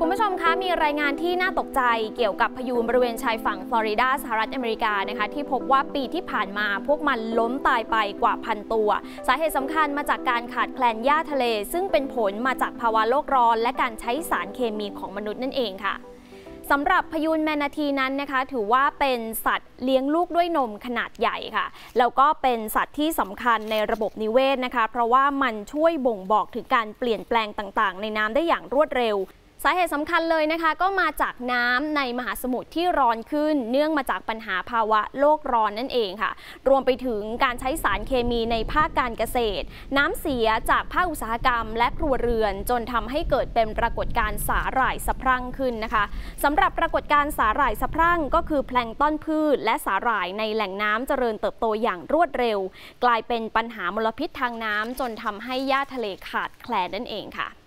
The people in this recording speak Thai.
คุณผู้ชมคะมีรายงานที่น่าตกใจเกี่ยวกับพายุบริเวณชายฝั่งฟลอริดาสหรัฐอเมริกานะคะที่พบว่าปีที่ผ่านมาพวกมันล้มตายไปกว่า1,000 ตัวสาเหตุสำคัญมาจากการขาดแคลนหญ้าทะเลซึ่งเป็นผลมาจากภาวะโลกร้อนและการใช้สารเคมีของมนุษย์นั่นเองค่ะสำหรับพยูนแมนาทีนั้นนะคะถือว่าเป็นสัตว์เลี้ยงลูกด้วยนมขนาดใหญ่ค่ะแล้วก็เป็นสัตว์ที่สำคัญในระบบนิเวศนะคะเพราะว่ามันช่วยบ่งบอกถึงการเปลี่ยนแปลงต่างๆในน้ำได้อย่างรวดเร็วสาเหตุสำคัญเลยนะคะก็มาจากน้ำในมหาสมุทรที่ร้อนขึ้นเนื่องมาจากปัญหาภาวะโลกร้อนนั่นเองค่ะรวมไปถึงการใช้สารเคมีในภาคการเกษตรน้ำเสียจากภาคอุตสาหกรรมและครัวเรือนจนทำให้เกิดเป็นปรากฏการณ์สาหร่ายสะพรั่งขึ้นนะคะสำหรับปรากฏการณ์สาหร่ายสะพรั่งก็คือแพลงก์ต้นพืชและสาหร่ายในแหล่งน้ำเจริญเติบโตอย่างรวดเร็วกลายเป็นปัญหามลพิษทางน้ำจนทำให้หญ้าทะเลขาดแคลนนั่นเองค่ะ